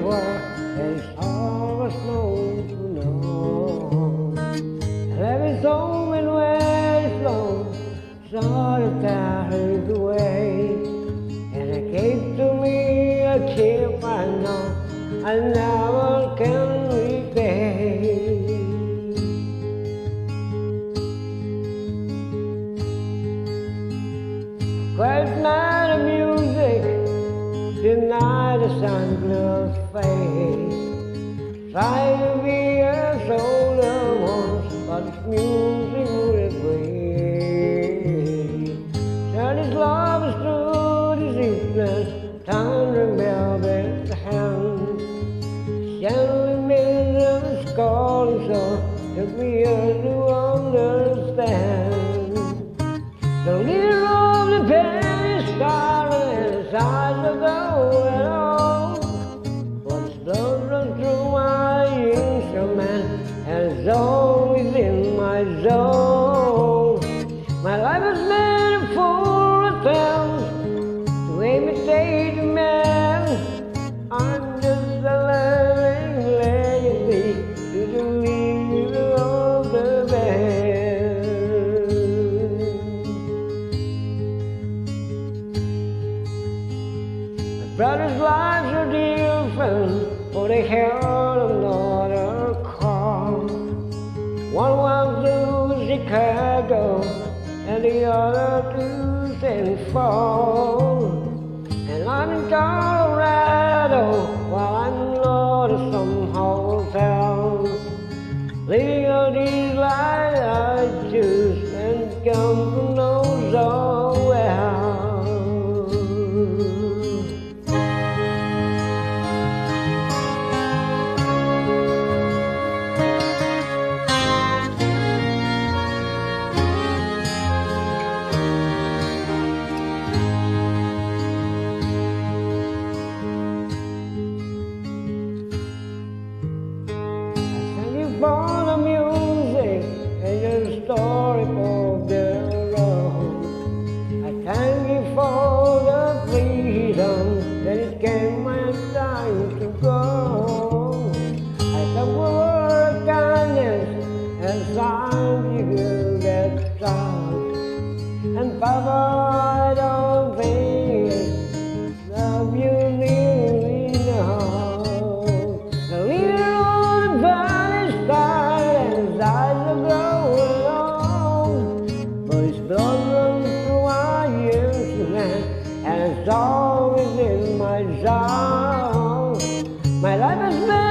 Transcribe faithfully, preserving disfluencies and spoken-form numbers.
were, and it's all us known to know. Every soul and where it's flown, saw the tide away. And it came to me a tip I know I never can repay. Quiet night of music, deny the sun-glowed face. Try to be a soldier once, but this music wouldn't wait. Turn his lovers through this evening, thundering velvet hand. Gently made of his calling song, took me here to understand. The leader of the pen is scarlet and his eyes are going on. But his blood runs through my instrument and it's always in my zone. My life has been a full attempt to imitate a man. I'm just a living legacy to the leader of the band. Brothers' lives are different, for they held another call. One went to Chicago, and the other to Saint Paul. And I'm in Colorado, while I'm not at some hotel. Living out these lives I choose, and come to know so well. For the music and your story for the road, I thank you for the freedom that it came my time to go. I thank you for the kindness and time you get lost. And Papa, I don't think love you really know. The leader of the band eyes are growing long, but his blood runs through my instrument, and it's always in my song. My life has been